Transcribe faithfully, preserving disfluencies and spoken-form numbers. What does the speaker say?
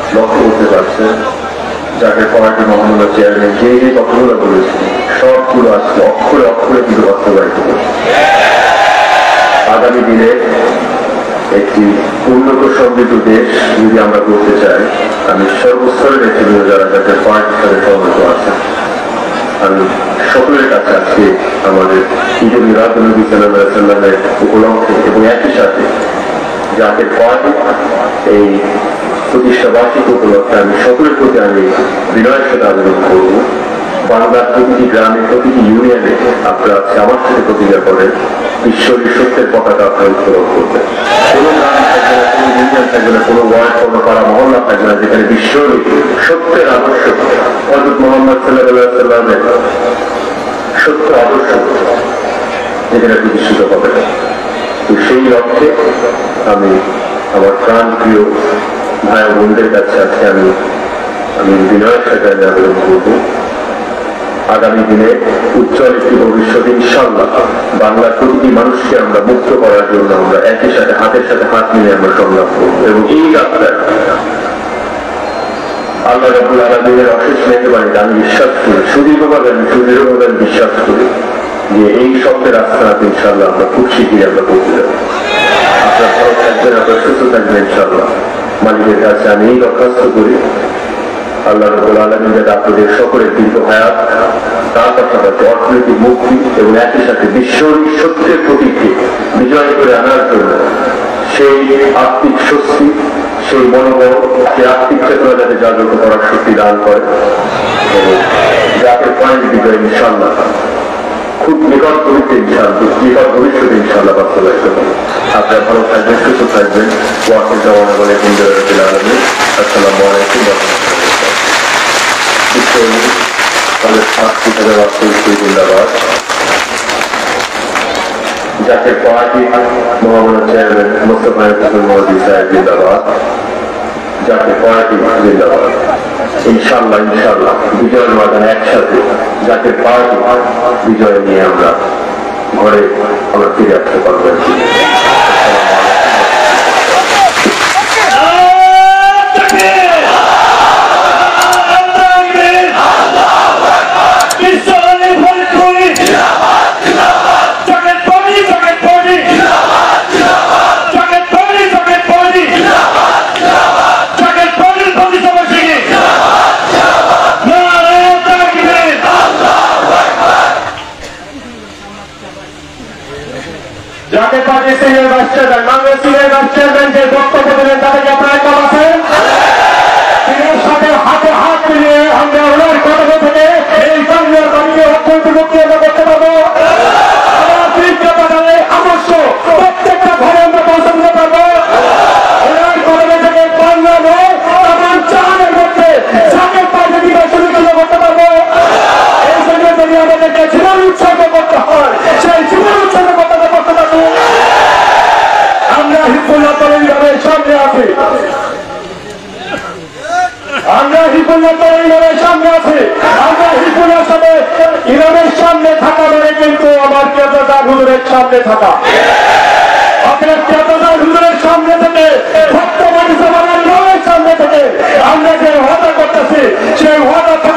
লক্ষ্য করতে পারছেন যাকে পার্টি মহানগর চেয়ারম্যান যে যে কথাগুলো বলেছেন সবগুলো আজকে অক্ষরে অক্ষরে কিন্তু বাস্তবায়িত করছে। আগামী দিনে একটি উন্নত সমৃদ্ধ দেশ যদি আমরা করতে চাই, আমি সর্বস্তরের নেতৃবৃন্দ যারা যাদের পার্টির সাথে সম্মত আছেন, আমি সকলের কাছে আজকে আমাদের ঈদ উল মিলাদ নবী সাল্লাল্লাহু আলাইহি ওয়াসাল্লামের উপলক্ষে এবং একই সাথে যাদের পার্টি এই প্রতিষ্ঠা বার্ষিক উপলক্ষে আমি সকলের প্রতি আমি বিনয়ের সাথে আবেদন করব, বাংলার প্রতিটি গ্রামে প্রতিটি ইউনিয়নে আপনারা আজকে আমার সাথে প্রতিজ্ঞা করেন ঈশ্বরের সত্যের পতাকা আপনারা উত্তোলন করবেন। কোনো গ্রাম থাকবে না, কোনো ইউনিয়ন থাকবে না, কোনো ওয়ার্ড, কোনো পাড়া মহল্লা থাকবে না যেখানে ঈশ্বরের সত্যের আদর্শ হযরত মুহাম্মদ সাল্লাল্লাহু আলাইহি ওয়াসাল্লামের সত্য আদর্শ যেখানে প্রতিষ্ঠিত হবে না। তো সেই লক্ষ্যে আমি আমার প্রাণ প্রিয় ভাই বোনদের কাছে আজকে আমি আমি বিনয়ের সাথে আমি আবেদন করব, আগামী দিনে উজ্জ্বল একটি ভবিষ্যৎ ইনশাআল্লাহ বাংলার প্রতিটি মানুষকে আমরা মুক্ত করার জন্য আমরা একই সাথে হাতের সাথে হাত মিলিয়ে আমরা সংগ্রাম করব। এবং এই যাত্রায় আল্লাহ রাব্বুল আলামিনের অশেষ মেহেরবানিতে আমি বিশ্বাস করি, সুদীর্ঘভাবে আমি সুদৃঢ়ভাবে আমি বিশ্বাস করি যে এই সত্যের আস্থানাতে ইনশাআল্লাহ আমরা খুব শীঘ্রই আমরা পৌঁছে যাব। আপনার ভালো থাকবেন, আপনার সুস্থ থাকবেন ইনশাআল্লাহ। মালিকের কাছে আমি এই দরখাস্ত করি আল্লাহ রাব্বুল আলামিন যাতে আপনাদের সকলের দীর্ঘ হায়াত, তার পাশাপাশি অর্থনৈতিক মুক্তি এবং একই সাথে বিশ্বর সত্যের প্রতীককে বিজয় করে আনার জন্য সেই আত্মিক স্বস্তি, সেই মনোবল, সেই আত্মিক চেতনা যাতে জাগ্রত করার শক্তি দান করে এবং জাতির পয়েন্ট বিজয় ইনশাআল্লাহ খুব নিকট ভবিষ্যতে ইনশাআল্লাহ নিকট ভবিষ্যতে ইনশাআল্লাহ বাস্তবায়িত হবে। আপনারা ভালো থাকবেন, সুস্থ থাকবেন। ওয়াকিল জামানা বলে হিন্দুরা আলমী আসসালামু আলাইকুম জিন্দাবাদ। জাতীয় পার্টি মহামান্য চেয়ারম্যান মোস্তফা মোহাম্মদ সাহেব জিন্দাবাদ। জাতীয় পার্টি জিন্দাবাদ। ইনশাআল্লাহ ইনশাআল্লাহ বিজয়ের ময়দানে একসাথে জাতীয় পার্টি বিজয় নিয়ে আমরা ঘরে আমরা ফিরে আসতে পারবেন। Jatiya party senior vice chairman Bangladesh senior vice chairman যে বক্তব্য দিলেন তাদেরকে আপনারা কেমন আছেন? তিনি সাথে হাতে হাত মিলিয়ে আমরা ওনার কথা থেকে এই বাংলার বাণিজ্য অর্থনৈতিক মুক্তি আমরা করতে পারবো। অবশ্য প্রত্যেকটা ঘরে আমরা পৌঁছাতে পারবো। ওনার কলমে থেকে বাংলা নয় আমার চানের মধ্যে জাতীয় পার্টি দিবস সুনিশ্চিত করতে পারবো। এই জন্য যদি আমাদেরকে জীবন উৎসর্গ করতে হয় সেই জীবন উৎসর্গ করতে করতে পারবো। আমরা হিজবুল্লাহ তরুণীদের সামনে আছি, আমরা হিজবুল্লাহ তরুণীদের সামনে আছি। আমরা হিজবুল্লাহর সাথে ইরানের সামনে থাকা মানে কিন্তু আমার কেদার হুজুরের সামনে থাকা। আপনার কেদার হুজুরের সামনে থেকে বর্তমান জমানার নয়ের সামনে থেকে আমরা যে ওয়াদা করতেছি সেই ওয়াদা